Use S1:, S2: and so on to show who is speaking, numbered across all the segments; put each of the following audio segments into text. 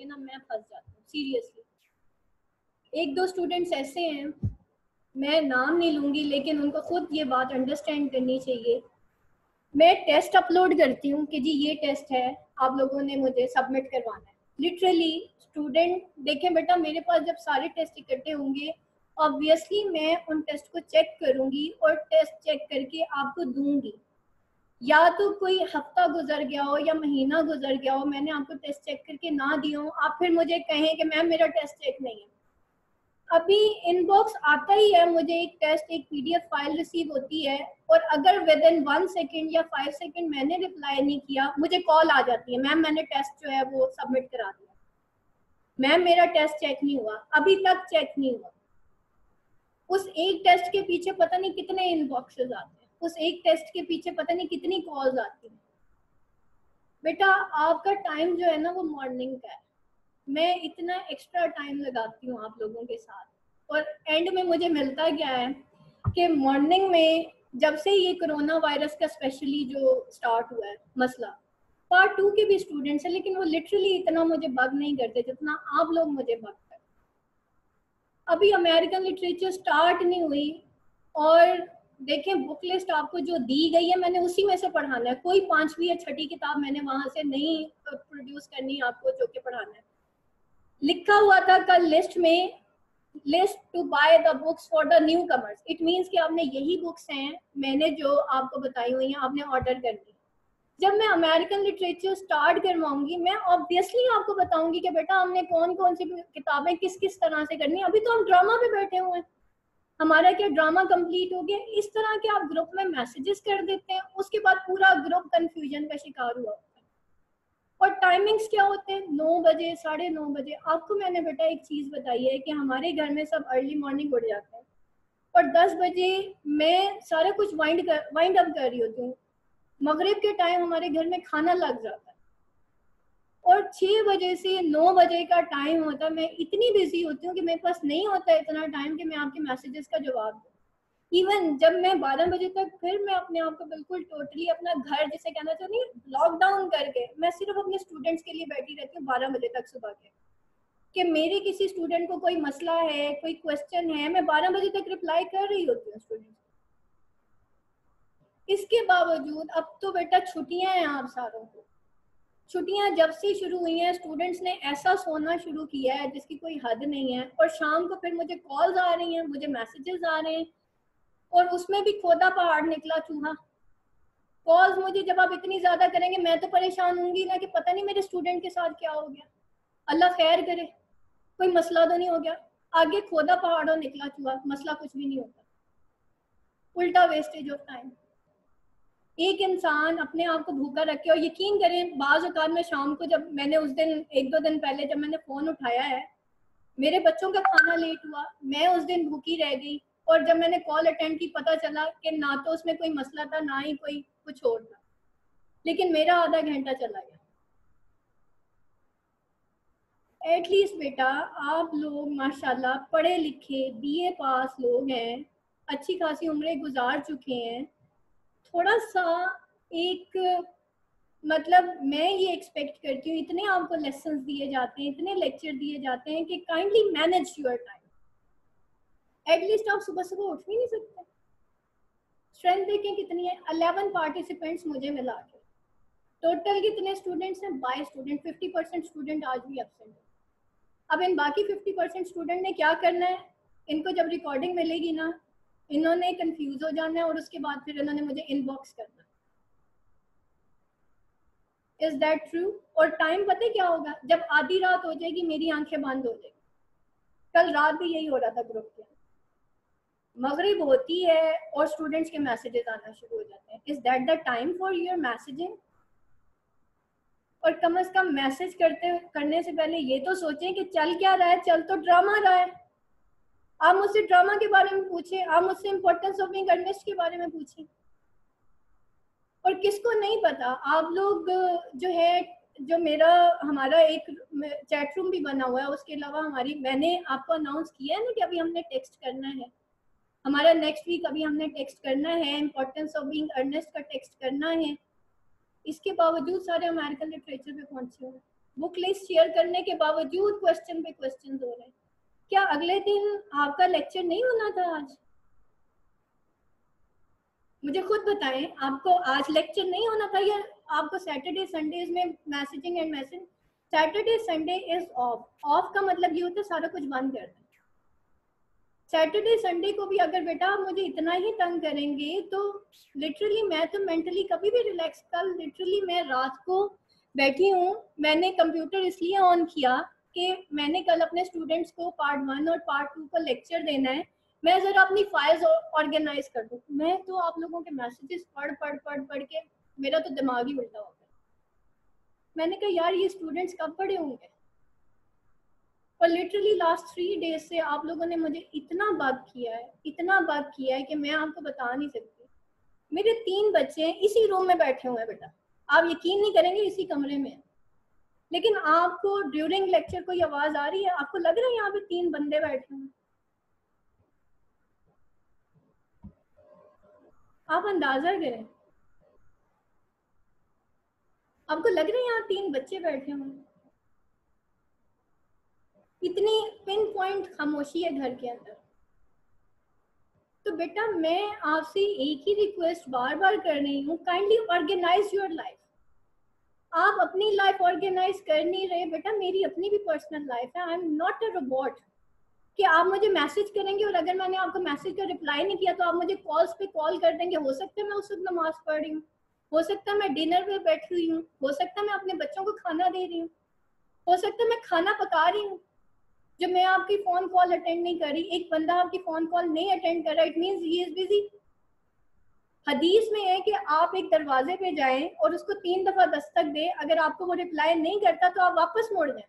S1: पे ना मैं फंस जाती हूँ सीरियसली। एक दो स्टूडेंट्स ऐसे हैं, मैं नाम नहीं लूंगी, लेकिन उनको खुद ये बात अंडरस्टैंड करनी चाहिए। मैं टेस्ट अपलोड करती हूँ कि जी ये टेस्ट है, आप लोगों ने मुझे सबमिट करवाना है। लिटरली स्टूडेंट देखें बेटा, मेरे पास जब सारे टेस्ट इकट्ठे होंगे, ऑब्वियसली मैं उन टेस्ट को चेक करूंगी और टेस्ट चेक करके आपको दूंगी। या तो कोई हफ्ता गुजर गया हो या महीना गुजर गया हो, मैंने आपको टेस्ट चेक करके ना दिया हो, आप फिर मुझे कहें कि मैम मेरा टेस्ट चेक नहीं है। अभी इनबॉक्स आता ही है, मुझे एक टेस्ट, एक पीडीएफ फाइल रिसीव होती है, और अगर विद इन 1 सेकेंड या 5 सेकेंड मैंने रिप्लाई नहीं किया, मुझे कॉल आ जाती है, मैम मैंने टेस्ट जो है वो सबमिट करा दिया, मैम मेरा टेस्ट चेक नहीं हुआ, अभी तक चेक नहीं हुआ। उस एक टेस्ट के पीछे पता नहीं कितने इनबॉक्सेस आते हैं, उस एक टेस्ट के पीछे पता नहीं कितनी कॉल्स आती हैं। बेटा आपका टाइम जो है ना वो मॉर्निंग का है, मैं इतना एक्स्ट्रा टाइम लगाती हूँ आप लोगों के साथ, और एंड में मुझे मिलता क्या है कि मॉर्निंग में जब से ये कोरोना वायरस का स्पेशली जो स्टार्ट हुआ है मसला, पार्ट 2 के भी स्टूडेंट्स हैं, लेकिन वो लिटरली इतना मुझे बग नहीं करते जितना आप लोग मुझे बग करते। अभी अमेरिकन लिटरेचर स्टार्ट नहीं हुई, और देखें बुक लिस्ट आपको जो दी गई है मैंने उसी में से पढ़ाना है, कोई 5वीं या 6ठी किताब मैंने वहां से नहीं प्रोड्यूस करनी आपको जो कि पढ़ाना है। लिखा हुआ था कल लिस्ट में, list to buy the books for the new commerce. It means कि आपने यही बुक्स हैं मैंने जो आपको बताई हुई हैं, आपने ऑर्डर करनी। जब मैं अमेरिकन लिटरेचर स्टार्ट करवाऊंगी, मैं ऑब्वियसली आपको बताऊंगी कि बेटा हमने कौन कौन सी किताबें किस किस तरह से करनी है। अभी तो हम ड्रामा पे बैठे हुए हैं, हमारा क्या ड्रामा कंप्लीट हो गया। इस तरह के आप ग्रुप में मैसेजेस कर देते हैं, उसके बाद पूरा ग्रुप कंफ्यूजन का शिकार हुआ होता है। और टाइमिंग्स क्या होते हैं, 9 बजे 9:30 बजे। आपको मैंने बेटा एक चीज बताई है कि हमारे घर में सब अर्ली मॉर्निंग उठ जाते हैं, और 10 बजे मैं सारा कुछ वाइंड अप कर रही होती हूँ। मगरिब के टाइम हमारे घर में खाना लग जाता है, और 6 बजे से 9 बजे का टाइम होता है, मैं इतनी बिजी होती हूँ कि मेरे पास नहीं होता इतना टाइम कि मैं आपके मैसेजेस का जवाब दूँ। इवन जब मैं 12 बजे तक, फिर मैं अपने आप को बिल्कुल टोटली अपना घर जिसे कहना चाहती हूँ लॉकडाउन करके, मैं सिर्फ अपने स्टूडेंट्स के लिए बैठी रहती हूँ 12 बजे तक सुबह के, कि मेरे किसी स्टूडेंट को कोई मसला है, कोई क्वेश्चन है, मैं 12 बजे तक रिप्लाई कर रही होती हूँ स्टूडेंट्स। इसके बावजूद अब तो बेटा छुट्टियां हैं आप सारों को, छुट्टियां जब से शुरू हुई हैं स्टूडेंट्स ने ऐसा सोना शुरू किया है जिसकी कोई हद नहीं है, और शाम को फिर मुझे कॉल्स आ रही हैं, मुझे मैसेजेस आ रहे हैं, और उसमें भी खोदा पहाड़ निकला चूहा। कॉल्स मुझे जब आप इतनी ज्यादा करेंगे मैं तो परेशान होंगी ना कि पता नहीं मेरे स्टूडेंट के साथ क्या हो गया, अल्लाह खैर करे, कोई मसला तो नहीं हो गया। आगे खोदा पहाड़ और निकला चूहा, मसला कुछ भी नहीं होता, उल्टा वेस्टेज ऑफ टाइम। एक इंसान अपने आप को भूखा रखे, और यकीन करें बाज औकात में शाम को, जब मैंने उस दिन 1-2 दिन पहले जब मैंने फोन उठाया है, मेरे बच्चों का खाना लेट हुआ, मैं उस दिन भूखी रह गई, और जब मैंने कॉल अटेंड की पता चला कि ना तो उसमें कोई मसला था ना ही कोई कुछ और था, लेकिन मेरा आधा घंटा चला गया। एटलीस्ट बेटा आप लोग माशाल्लाह पढ़े लिखे बीए पास लोग हैं, अच्छी खासी उम्रें गुजार चुके हैं, थोड़ा सा एक मतलब मैं ये एक्सपेक्ट करती हूँ, इतने आपको लेसन्स दिए जाते हैं, इतने लेक्चर दिए जाते हैं कि kindly manage your time. At least आप सुबह सुबह उठ भी नहीं सकते। स्ट्रेंथ देखें कितनी है, 11 पार्टिसिपेंट्स मुझे मिला के, टोटल कितने स्टूडेंट्स हैं, 22 स्टूडेंट, 50% स्टूडेंट आज भी एब्सेंट है। अब इन बाकी 50% स्टूडेंट ने क्या करना है, इनको जब रिकॉर्डिंग मिलेगी ना, इन्होंने कंफ्यूज हो जाना है, और उसके बाद फिर इन्होंने मुझे इनबॉक्स करना। Is that true? और टाइम पता है क्या होगा, जब आधी रात हो जाएगी मेरी आंखें बंद हो जाएगी। कल रात भी यही हो रहा था ग्रुप के, मगरिब होती है और स्टूडेंट्स के मैसेजेस आना शुरू हो जाते हैं। Is that the time for your messaging? और कम से कम मैसेज करने से पहले ये तो सोचें कि चल क्या रहा है, चल तो ड्रामा रहा है। आप मुझसे ड्रामा के बारे में पूछे, आप मुझसे इम्पोर्टेंस ऑफ बीइंग अर्नेस्ट के बारे में पूछे। और किसको नहीं पता, आप लोग जो है, जो हमारा एक चैट रूम भी बना हुआ है, उसके अलावा मैंने आपको अनाउंस किया है ना कि अभी हमने टेक्स्ट करना है, हमारा नेक्स्ट वीक अभी हमने टेक्स्ट करना है, इम्पोर्टेंस ऑफ बीइंग अर्नेस्ट का टेक्स्ट करना है। इसके बावजूद सारे अमेरिकन लिटरेचर पे पहुंचे हुए। बुक लिस्ट शेयर करने के बावजूद क्वेश्चन पे क्वेश्चन हो रहे हैं। क्या अगले दिन आपका लेक्चर नहीं होना था आज? मुझे खुद बताएं, आपको आज लेक्चर नहीं होना था या आपको सैटरडे संडेज में messaging and message? Saturday Sunday is off. Off का मतलब ये होता है सारा कुछ बंद कर दें। सैटरडे संडे को भी अगर बेटा आप मुझे इतना ही तंग करेंगे तो लिटरली मैं तो मेंटली कभी भी रिलैक्स, कल लिटरली मैं रात को बैठी हूँ, मैंने कंप्यूटर इसलिए ऑन किया कि मैंने कल अपने स्टूडेंट्स को पार्ट 1 और पार्ट 2 का लेक्चर देना है, मैं जरा अपनी फाइल्स ऑर्गेनाइज कर दूँ। मैं तो आप लोगों के मैसेजेस पढ़ के मेरा तो दिमाग ही उल्टा हो गया। मैंने कहा यार ये स्टूडेंट्स कब पढ़े होंगे। और लिटरली लास्ट 3 डेज से आप लोगों ने मुझे इतना बग किया है कि मैं आपको बता नहीं सकती। मेरे 3 बच्चे इसी रूम में बैठे हुए हैं बेटा, आप यकीन नहीं करेंगे, इसी कमरे में। लेकिन आपको ड्यूरिंग लेक्चर कोई आवाज आ रही है? आपको लग रहा है यहाँ पे 3 बंदे बैठे हुए? आप अंदाजा करें, आपको लग रहा है यहाँ 3 बच्चे बैठे हुए? इतनी पिन पॉइंट खामोशी है घर के अंदर। तो बेटा मैं आपसे एक ही रिक्वेस्ट बार बार कर रही हूँ, काइंडली ऑर्गेनाइज योर लाइफ। आप अपनी लाइफ ऑर्गेनाइज कर नहीं रहे बेटा, मेरी अपनी भी पर्सनल लाइफ है। I am not a robot कि आप मुझे मैसेज करेंगे और अगर मैंने आपको मैसेज का रिप्लाई नहीं किया तो आप मुझे कॉल्स पे कॉल कर देंगे। हो सकता है मैं उस वक्त नमाज पढ़ रही हूँ, हो सकता है मैं डिनर पे बैठी हुई हूँ, हो सकता है मैं अपने बच्चों को खाना दे रही हूँ, हो सकता है मैं खाना पका रही हूँ। जब मैं आपकी फोन कॉल अटेंड नहीं कर रही, एक बंदा आपकी फोन कॉल नहीं अटेंड कर रहा, it means he is busy. हदीस में है कि आप एक दरवाजे पे जाएं और उसको 3 दफा दस्तक दे, अगर आपको वो रिप्लाई नहीं करता तो आप वापस मोड़ दें।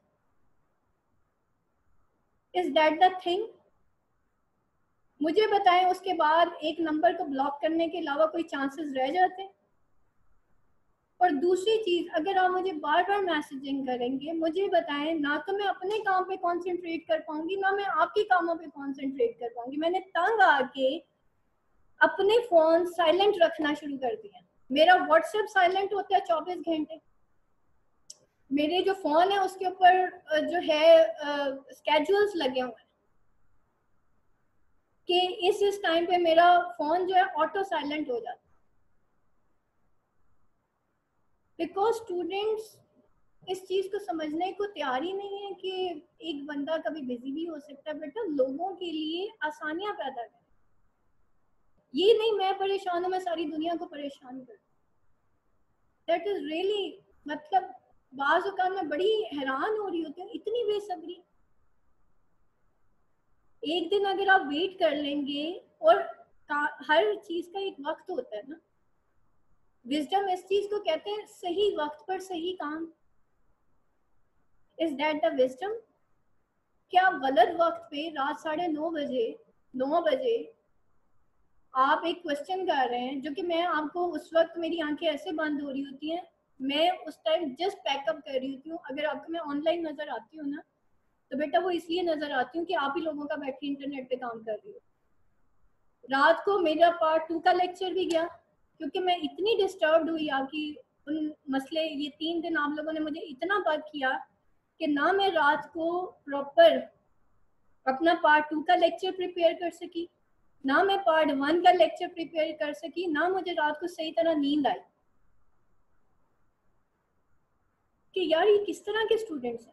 S1: Is that the thing? मुझे बताएं, उसके बाद एक नंबर को ब्लॉक करने के अलावा कोई चांसेस रह जाते हैं? और दूसरी चीज, अगर आप मुझे बार बार मैसेजिंग करेंगे, मुझे बताएं, ना तो मैं अपने काम पे कंसंट्रेट कर पाऊंगी, ना मैं आपके कामों पे कंसंट्रेट कर पाऊंगी। मैंने तंग आके अपने फोन साइलेंट रखना शुरू कर दिया। मेरा व्हाट्सएप साइलेंट होता है 24 घंटे। मेरे जो फोन है उसके ऊपर जो है स्केड्यूल्स लगे हुए हैं कि इस टाइम पे मेरा फोन जो है ऑटो साइलेंट हो जाता है। बिकॉज स्टूडेंट्स इस चीज को समझने को तैयार ही नहीं है कि एक बंदा कभी बिजी भी हो सकता है। बेटा लोगों के लिए आसानियां पैदा करें, ये नहीं मैं परेशान हूं मैं सारी दुनिया को परेशान कर। दैट इज रियली, मतलब बाज़ औक़ात मैं बड़ी हैरान हो रही होती हूँ, इतनी बेसब्री। एक दिन अगर आप वेट कर लेंगे, और हर चीज का एक वक्त होता है ना। विजडम इस चीज को कहते हैं, सही वक्त पर सही काम। Is that the wisdom? क्या गलत वक्त पे रात 9:30 बजे 9 बजे आप एक क्वेश्चन कर रहे हैं, जो कि मैं आपको उस वक्त मेरी आंखें ऐसे बंद हो रही होती हैं, मैं उस टाइम जस्ट पैकअप कर रही होती हूँ। अगर आपको मैं ऑनलाइन नजर आती हूँ ना, तो बेटा वो इसलिए नजर आती हूँ कि आप ही लोगों का बैठ के इंटरनेट पे काम कर रही हूँ। रात को मेरा पार्ट 2 का लेक्चर भी गया, क्योंकि मैं इतनी डिस्टर्ब हुई आपकी उन मसले। ये 3 दिन आप लोगों ने मुझे इतना बग किया कि ना मैं रात को प्रॉपर अपना पार्ट 2 का लेक्चर प्रिपेयर कर सकी, ना मैं पार्ट 1 का लेक्चर प्रिपेयर कर सकी, ना मुझे रात को सही तरह नींद आई। कि यार ये किस तरह के स्टूडेंट्स हैं?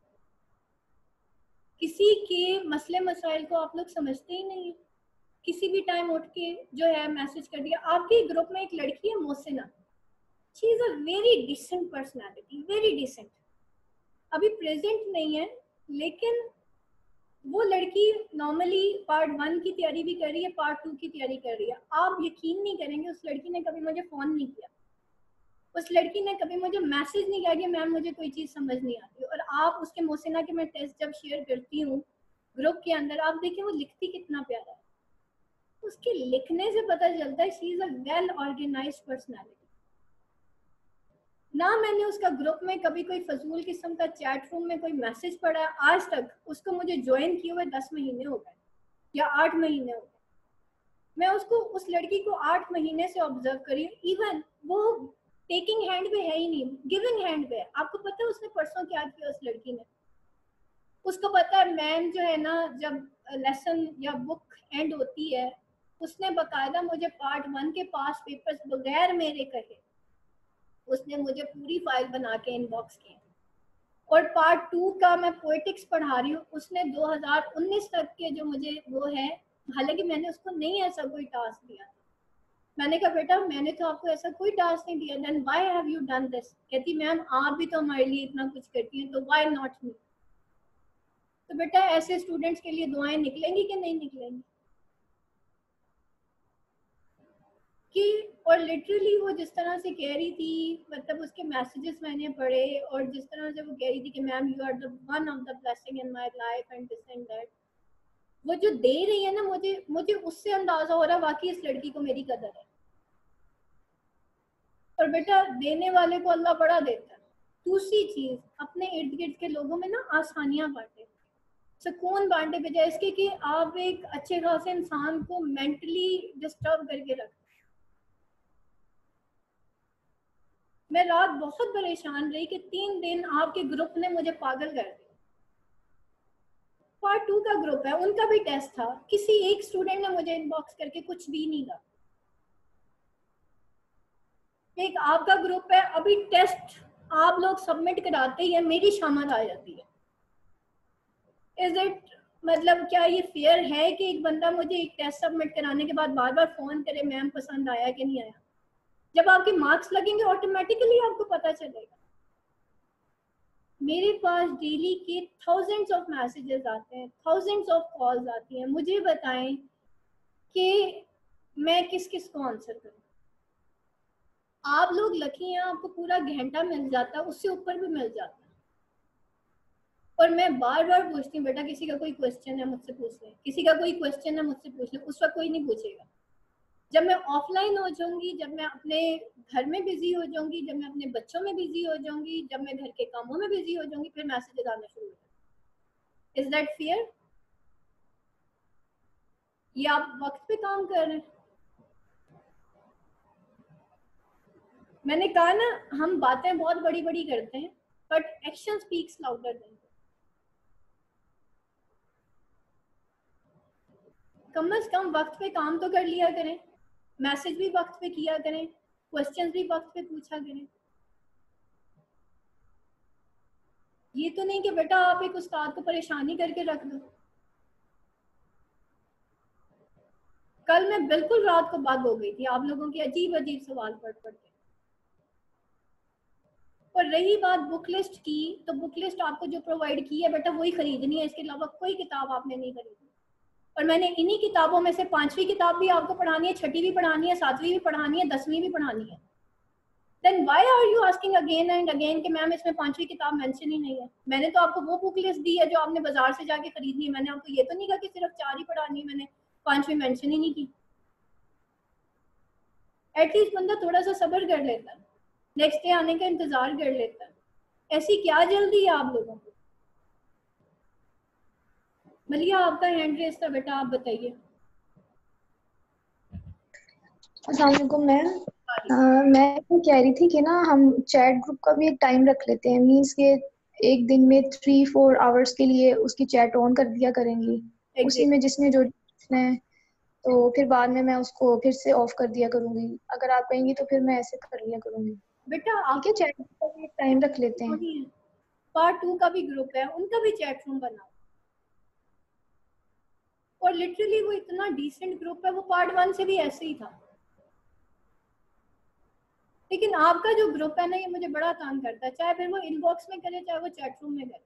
S1: किसी के मसले मसाइल को आप लोग समझते ही नहीं। किसी भी टाइम उठ के जो है मैसेज कर दिया। आपके ग्रुप में एक लड़की है Mohsina, she is a very decent personality, very decent. अभी प्रेजेंट नहीं है, लेकिन वो लड़की नॉर्मली पार्ट 1 की तैयारी भी कर रही है, पार्ट 2 की तैयारी कर रही है। आप यकीन नहीं करेंगे, उस लड़की ने कभी मुझे फोन नहीं किया, उस लड़की ने कभी मुझे मैसेज नहीं किया कि मैम मुझे कोई चीज समझ नहीं आती। और आप उसके मोहसिना के मैं टेस्ट जब शेयर करती हूँ ग्रुप के अंदर, आप देखिए वो लिखती कितना प्यारा है। उसके लिखने से पता चलता है she is a well organised personality. ना मैंने उसका ग्रुप में कभी कोई फजूल किस्म का चैट रूम में कोई मैसेज पढ़ा है आज तक। उसको मुझे ज्वाइन किए हुए 10 महीने हो गए या 8 महीने हो गए। मैं उसको, उस लड़की को 8 महीने से ऑब्जर्व करी। इवन वो टेकिंग हैंड पे है ही नहीं, गिविंग हैंड पे है। आपको पता है उसने परसों क्या किया उस लड़की ने? उसको पता है मैम जो है ना, जब लेसन या बुक एंड होती है, उसने बकायदा मुझे पार्ट 1 के पास पेपर्स बगैर मेरे कहे उसने मुझे पूरी फाइल बना के इनबॉक्स की। और पार्ट 2 का मैं पोएटिक्स पढ़ा रही हूँ, उसने 2019 तक के जो मुझे वो है, हालांकि मैंने उसको नहीं ऐसा कोई टास्क दिया था। मैंने कहा बेटा मैंने तो आपको ऐसा कोई टास्क नहीं दिया, then why have you done this? कहती मैम आप भी तो हमारे लिए इतना कुछ करती हैं, तो व्हाई नॉट मी? तो बेटा ऐसे स्टूडेंट्स के लिए दुआएं निकलेंगी कि नहीं निकलेंगी? कि और लिटरली वो जिस तरह से कह रही थी, मतलब उसके मैसेजेस मैंने पढ़े, और जिस तरह से वो कह रही थी कि ma'am you are the one of the blessing in my life and this and that, वो जो दे रही है ना, मुझे मुझे उससे अंदाजा हो रहा है वाकई इस लड़की को मेरी कदर है। और बेटा देने वाले को अल्लाह बड़ा देता है। दूसरी चीज, अपने इर्द गिर्द के लोगों में ना आसानियां बांटे, सुकून बांटे, बजाय इसके कि आप एक अच्छे खासे इंसान को मेंटली डिस्टर्ब करके रख। मैं रात बहुत परेशान रही कि 3 दिन आपके ग्रुप ने मुझे पागल कर दिया। पार्ट 2 का ग्रुप है, उनका भी टेस्ट था, किसी एक स्टूडेंट ने मुझे इनबॉक्स करके कुछ भी नहीं कहा। एक आपका ग्रुप है, अभी टेस्ट आप लोग सबमिट कराते ही है मेरी शामत आ जाती है। इज इट, मतलब क्या ये फेयर है कि एक बंदा मुझे एक टेस्ट सबमिट कराने के बाद बार बार फोन करे मैम पसंद आया कि नहीं आया? जब आपके मार्क्स लगेंगे ऑटोमेटिकली आपको पता चलेगा। मेरे पास डेली के थाउजेंड्स ऑफ मैसेजेस आते हैं, थाउजेंड्स ऑफ कॉल्स आती हैं, मुझे बताएं कि मैं किस किस को आंसर करूं। आप लोग लकी हैं, आपको पूरा घंटा मिल जाता है, उससे ऊपर भी मिल जाता है। और मैं बार बार पूछती हूँ बेटा किसी का कोई क्वेश्चन है मुझसे पूछ लें, किसी का कोई क्वेश्चन है मुझसे पूछ लें। उस वक्त कोई नहीं पूछेगा। जब मैं ऑफलाइन हो जाऊंगी, जब मैं अपने घर में बिजी हो जाऊंगी, जब मैं अपने बच्चों में बिजी हो जाऊंगी, जब मैं घर के कामों में बिजी हो जाऊंगी, फिर मैसेजेस आना शुरू हो जाएंगे। Is that fair? ये आप वक्त पे काम कर रहे हैं? मैंने कहा ना, हम बातें बहुत बड़ी बड़ी करते हैं, but action speaks louder than. कम से कम वक्त पे काम तो कर लिया करें, मैसेज भी वक्त पे किया करें, क्वेश्चंस भी वक्त पे पूछा करें। ये तो नहीं कि बेटा आप एक उस्ताद को परेशानी करके रख दो। कल मैं बिल्कुल रात को बग हो गई थी आप लोगों के अजीब अजीब सवाल पढ़ पढ़ के। और रही बात बुक लिस्ट की, तो बुक लिस्ट आपको जो प्रोवाइड की है बेटा वही खरीदनी है, इसके अलावा कोई किताब आपने नहीं खरीदनी। और मैंने इन्हीं किताबों में से 5वीं किताब भी आपको पढ़ानी है, 6वीं भी पढ़ानी है, 7वीं भी पढ़ानी है, 10वीं भी पढ़ानी है। Then why are you asking again and again कि मैम इसमें 5वीं किताब मेंशन ही नहीं है? मैंने तो आपको वो बुक लिस्ट दी है जो आपने बाजार से जाके खरीदनी है। मैंने आपको ये तो नहीं कहा कि सिर्फ 4 ही पढ़ानी है, मैंने 5वीं मेंशन ही नहीं की। एटलीस्ट बंदा थोड़ा सा सब्र कर लेता है, नेक्स्ट डे आने का इंतजार कर लेता है। ऐसी क्या जल्दी है आप लोगों को? मलिया आपका हैंड रेस था बेटा, आप बताइए।
S2: अस्सलाम वालेकुम मैम। मैं तो कह रही थी कि ना हम चैट ग्रुप का भी एक टाइम रख लेते हैं, मीन्स के एक दिन में 3-4 आवर्स के लिए उसकी चैट ऑन कर दिया करेंगी। उसी में जिसने जो पूछना है तो फिर बाद में मैं उसको फिर से ऑफ कर दिया करूंगी। अगर आप कहेंगी तो फिर मैं ऐसे कर लिया करूंगी।
S1: बेटा आप
S2: ठीक है, चैट ग्रुप का भी एक टाइम रख लेते हैं।
S1: पार्ट 2 का भी ग्रुप है, उनका भी चैट रूम बनाओ। और लिटरली वो इतना डिसेंट ग्रुप है, वो पार्ट 1 से भी ऐसे ही था। लेकिन आपका जो ग्रुप है ना, ये मुझे बड़ा तंग करता है, चाहे फिर वो इनबॉक्स में करे चाहे वो चैट रूम में करे।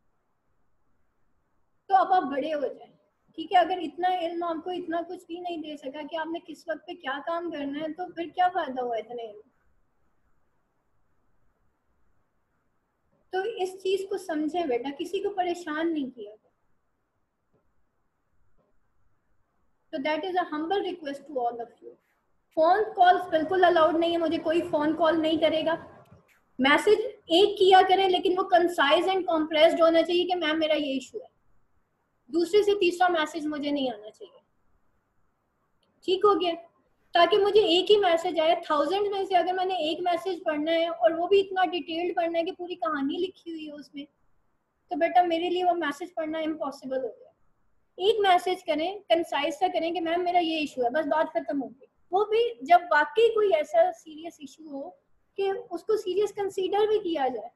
S1: तो अब आप बड़े हो जाए, ठीक है? अगर इतना इल्म आपको इतना कुछ भी नहीं दे सका कि आपने किस वक्त पे क्या काम करना है, तो फिर क्या फायदा हुआ इतने इल्म? तो इस चीज को समझे बेटा, किसी को परेशान नहीं किया। तो that is a humble request to all of you. Phone calls बिल्कुल अलाउड नहीं है, मुझे कोई फोन कॉल नहीं करेगा। मैसेज एक किया करें, लेकिन वो कंसाइज एंड कॉम्प्रेस्ड होना चाहिए कि मैम मेरा ये इशू है। दूसरे से तीसरा मैसेज मुझे नहीं आना चाहिए। ठीक हो गया? ताकि मुझे एक ही मैसेज आए। 1000 में से अगर मैंने एक मैसेज पढ़ना है और वो भी इतना डिटेल्ड पढ़ना है कि पूरी कहानी लिखी हुई है उसमें, तो बेटा मेरे लिए वो मैसेज पढ़ना इम्पॉसिबल हो गया। एक मैसेज करें, कंसाइज सा करें कि मैम मेरा ये इशू है, बस बात खत्म हो गई। वो भी जब वाकई कोई ऐसा सीरियस इशू हो कि उसको सीरियस कंसीडर भी किया जाए।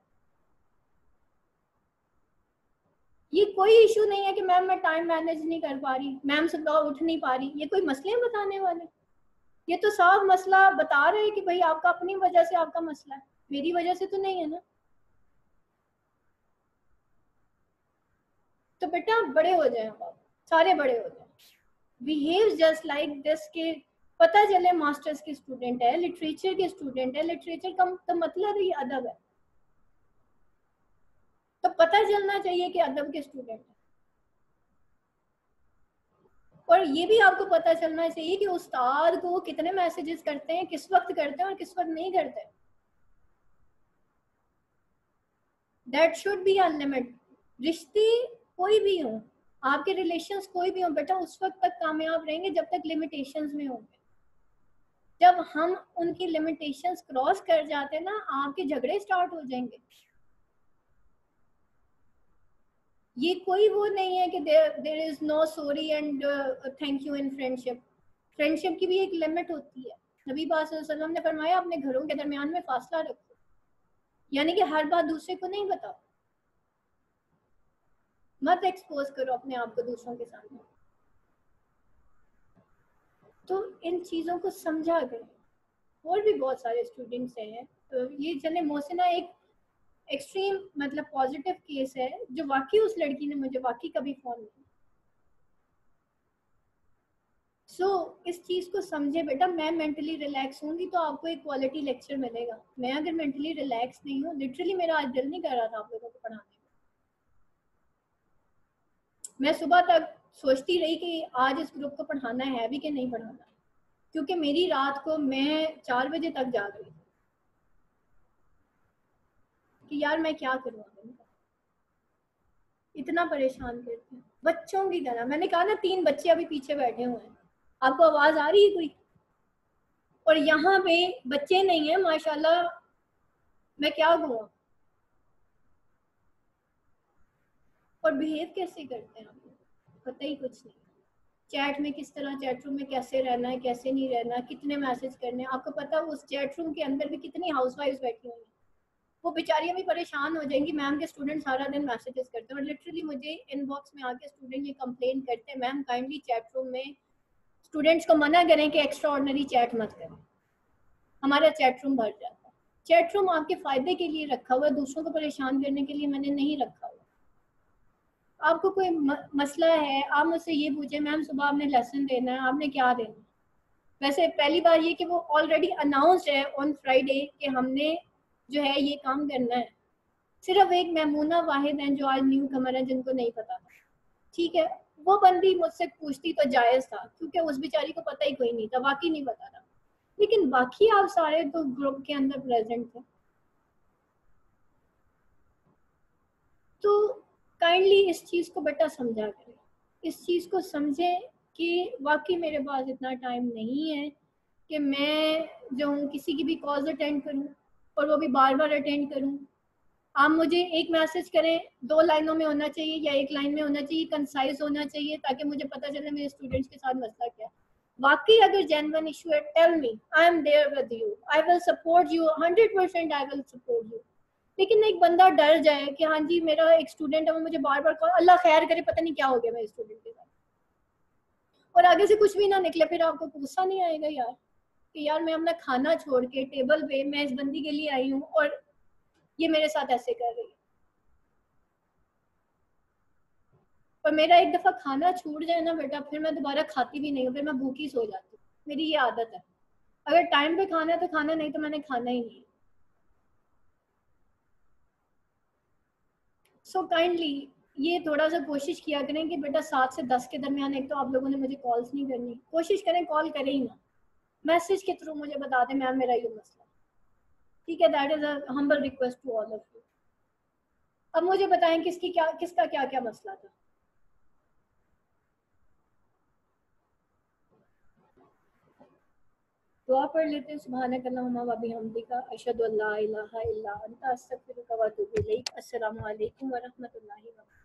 S1: ये कोई इशू नहीं है कि मैम मैं टाइम मैनेज नहीं कर पा रही, मैम सुबह उठ नहीं पा रही, ये कोई मसले हैं बताने वाले? ये तो साफ मसला बता रहे हैं कि भाई आपका अपनी वजह से आपका मसला है, मेरी वजह से तो नहीं है ना। तो बेटा बड़े हो जाए, आप सारे बड़े हो जाए, बिहेव जस्ट लाइक दिस के पता चले मास्टर्स के स्टूडेंट है, लिटरेचर के स्टूडेंट है, लिटरेचर का तो मतलब ही अदब है, तो पता चलना चाहिए कि अदब के स्टूडेंट है। और ये भी आपको पता चलना चाहिए कि उस्ताद को कितने मैसेजेस करते हैं, किस वक्त करते हैं और किस वक्त नहीं करते। That should be a limit. रिश्ते कोई भी हो, आपके रिलेशंस कोई भी हो बेटा, उस वक्त तक कामयाब रहेंगे जब तक लिमिटेशंस में होंगे। जब हम उनकी लिमिटेशंस क्रॉस कर जाते हैं ना, आपके झगड़े स्टार्ट हो जाएंगे। ये कोई वो नहीं है कि there is no sorry and thank you in friendship. Friendship की भी एक लिमिट होती है। नबी पाक सल्लल्लाहु अलैहि वसल्लम ने फरमाया अपने घरों के दरमियान में फासला रखो, यानी कि हर बात दूसरे को नहीं बताओ, मत एक्सपोज करो अपने आप को दूसरों के सामने। तो इन चीज़ों को समझा करें। और भी बहुत सारे स्टूडेंट्स हैं, तो ये चले मोहसिना एक एक्सट्रीम मतलब पॉजिटिव केस है, जो वाकई उस लड़की ने मुझे वाकई कभी फोन नहीं। इस चीज को समझे बेटा, मैं मेंटली रिलैक्स होंगी तो आपको एक क्वालिटी लेक्चर मिलेगा। मैं अगर मेंटली रिलैक्स नहीं हूँ, लिटरली मेरा आज दिल नहीं कर रहा था आप लोगों को पढ़ाने में। मैं सुबह तक सोचती रही कि आज इस ग्रुप को पढ़ाना है भी कि नहीं पढ़ाना, क्योंकि मेरी रात को मैं 4 बजे तक जाग रही थी कि यार मैं क्या करूँ, इतना परेशान करते हैं बच्चों की तरह। मैंने कहा ना 3 बच्चे अभी पीछे बैठे हुए हैं, आपको आवाज आ रही है कोई? और यहाँ पे बच्चे नहीं है माशाल्लाह, मैं क्या कहूँ। और बिहेव कैसे करते हैं आप, पता ही कुछ नहीं। चैट में किस तरह, चैट रूम में कैसे रहना है, कैसे नहीं रहना, कितने मैसेज करने हैं। आपको पता है उस चैट रूम के अंदर भी कितनी हाउसवाइफ्स बैठी हुई हैं, वो बेचारियां भी परेशान हो जाएंगी। मैम के स्टूडेंट सारा दिन मैसेजेस करते हैं, और लिटरली मुझे इनबॉक्स में आके स्टूडेंट ये कंप्लेन करते हैं, मैम काइंडली चैट रूम में स्टूडेंट्स को मना करें कि एक्स्ट्रा ऑर्डिनरी चैट मत करें, हमारा चैट रूम भर जाता है। चैट रूम आपके फायदे के लिए रखा हुआ है, दूसरों को परेशान करने के लिए मैंने नहीं रखा हुआ। आपको कोई मसला है, आप मुझसे ये पूछे मैम सुबह आपने लेसन देना है, आपने क्या देना। वैसे पहली बार ये कि वो ऑलरेडी अनाउंस्ड है ऑन फ्राइडे कि हमने जो है ये काम करना है। सिर्फ एक महमूना वाहिद है जो आज न्यू कमर है, जिनको नहीं पता था, ठीक है। वो बंदी मुझसे पूछती तो जायज़ था, क्योंकि उस बेचारी को पता ही कोई नहीं था, बाकी नहीं पता था। लेकिन बाकी आप सारे तो ग्रुप के अंदर प्रेजेंट थे। तो काइंडली इस चीज़ को बेटा समझा करें, इस चीज़ को समझें कि वाकई मेरे पास इतना टाइम नहीं है कि मैं जो हूँ किसी की भी कॉल्स अटेंड करूँ, और वो भी बार बार अटेंड करूँ। आप मुझे एक मैसेज करें, 2 लाइनों में होना चाहिए या 1 लाइन में होना चाहिए, कंसाइज होना चाहिए, ताकि मुझे पता चले मेरे स्टूडेंट्स के साथ मसला क्या है। वाकई अगर जेन्युइन इशू है, tell me, I am there with you, I will support you 100%, I will support you. लेकिन एक बंदा डर जाए कि हाँ जी मेरा एक स्टूडेंट है, वो मुझे बार बार कॉल, अल्लाह खैर करे पता नहीं क्या हो गया मेरे स्टूडेंट के साथ, और आगे से कुछ भी ना निकले, फिर आपको गुस्सा नहीं आएगा यार कि यार मैं अपना खाना छोड़ के टेबल पे मैं इस बंदी के लिए आई हूँ और ये मेरे साथ ऐसे कर रही है। और मेरा एक दफा खाना छूट जाए ना बेटा, फिर मैं दोबारा खाती भी नहीं हूँ, फिर मैं भूखी सो जाती हूँ। मेरी ये आदत है, अगर टाइम पे खाना है तो खाना, नहीं तो मैंने खाना ही नहीं। सो काइंडली ये थोड़ा सा कोशिश किया करें कि बेटा 7 से 10 के दरमियान, एक तो आप लोगों ने मुझे कॉल्स नहीं करनी, कोशिश करें कॉल करें ही ना, मैसेज के थ्रू मुझे बता दें मैम मेरा ये मसला, ठीक है। That is a humble request to all of you. अब मुझे बताएं किसका क्या क्या मसला था। दुआ पढ़ लेते हैं। सुभानक अल्लाहुम्मा व बिहम्दिका अशहदु अल्ला इलाहा इल्ला अंता अस्तगफिरुका व अतूबु इलैक। अस्सलामु अलैकुम व रहमतुल्लाहि व बरकातहू।